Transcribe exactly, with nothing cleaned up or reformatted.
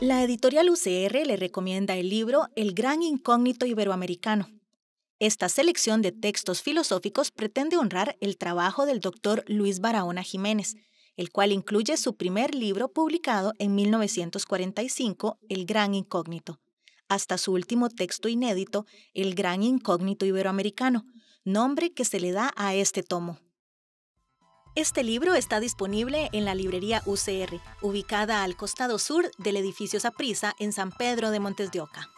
La editorial U C R le recomienda el libro El gran incógnito iberoamericano. Esta selección de textos filosóficos pretende honrar el trabajo del doctor Luis Barahona Jiménez, el cual incluye su primer libro publicado en mil novecientos cuarenta y cinco, El gran incógnito, hasta su último texto inédito, El gran incógnito iberoamericano, nombre que se le da a este tomo. Este libro está disponible en la librería U C R, ubicada al costado sur del edificio Saprissa en San Pedro de Montes de Oca.